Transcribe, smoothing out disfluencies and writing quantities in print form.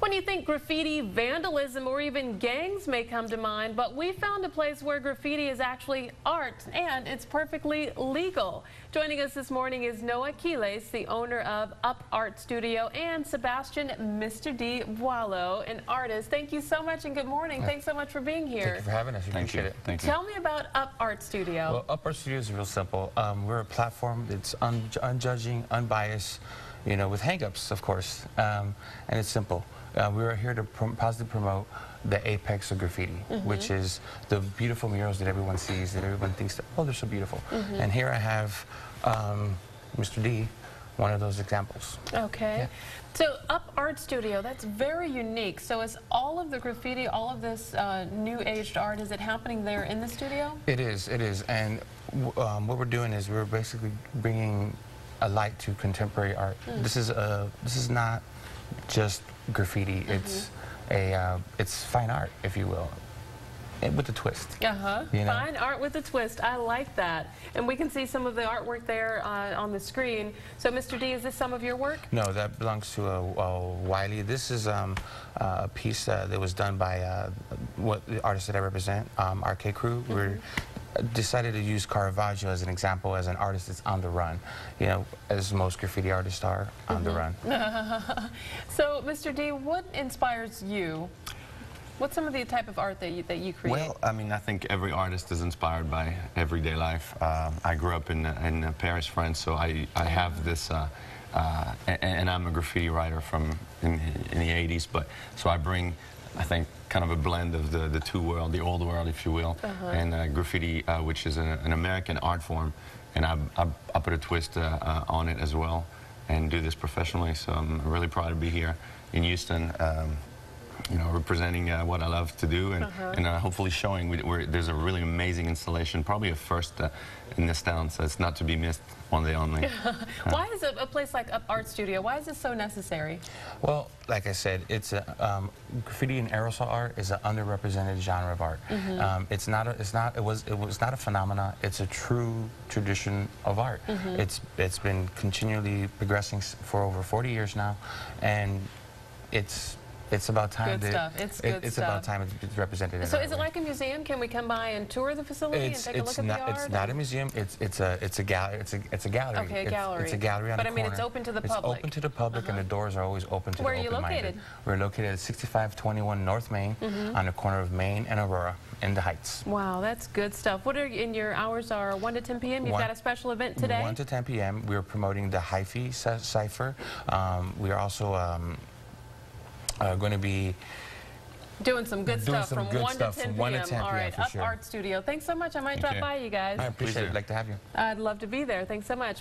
When you think graffiti, vandalism, or even gangs may come to mind, but we found a place where graffiti is actually art and it's perfectly legal. Joining us this morning is Noah Quiles, the owner of Up Art Studio, and Sebastian Mr. D. Boileau, an artist. Thank you so much and good morning. Thanks so much for being here. Thank you for having us. We appreciate it. Thank you. Tell me about Up Art Studio. Well, Up Art Studio is real simple. We're a platform that's unjudging, unbiased, you know, with hang-ups, of course, and it's simple. We're here to positively promote the apex of graffiti, which is the beautiful murals that everyone sees, that everyone thinks, that, oh, they're so beautiful. And here I have Mr. D, one of those examples. Okay. Yeah. So Up Art Studio, that's very unique. So is all of the graffiti, all of this new-aged art, is it happening there in the studio? It is, and what we're doing is we're basically bringing a light to contemporary art. This is not just graffiti. It's fine art, if you will, with a twist. You know? Fine art with a twist. I like that. And we can see some of the artwork there on the screen. So, Mr. D, is this some of your work? No, that belongs to Wiley. This is a piece that was done by what the artist that I represent, RK Crew. We're decided to use Caravaggio as an example, as an artist that's on the run, you know, as most graffiti artists are on the run. So, Mr. D, what inspires you? What's some of the type of art that you create? Well, I mean, I think every artist is inspired by everyday life. I grew up in Paris, France, so I have this, and I'm a graffiti writer from in the 80s, but so I bring, I think, kind of a blend of the two worlds, the old world, if you will, and graffiti, which is an American art form, and I put a twist on it as well, and do this professionally. So I'm really proud to be here in Houston, you know, representing what I love to do, and hopefully showing there's a really amazing installation, probably a first in this town, so it's not to be missed, one day only. Why is a place like Up Art Studio, why is this so necessary? Well, like I said, it's graffiti and aerosol art is an underrepresented genre of art. It was not a phenomenon. It's a true tradition of art. It's been continually progressing for over 40 years now, and it's about time. Good stuff. It's about time it's represented. So is it like a museum? Can we come by and tour the facility and take a look at the art? It's not a museum. It's a gallery. It's a gallery. Okay, a gallery. It's a gallery on the corner. But I mean, it's open to the public. It's open to the public, and the doors are always open to the open-minded. Where are you located? We're located at 6521 North Main, on the corner of Main and Aurora, in the Heights. Wow, that's good stuff. What are your hours? Are 1 to 10 p.m. You've got a special event today. 1 to 10 p.m. We're promoting the Hyphy Cipher. We are also going to be doing some good stuff from 1 to 10 p.m. All right, Up Art Studio. Thanks so much. I might drop by you guys. I appreciate it. I'd like to have you. I'd love to be there. Thanks so much.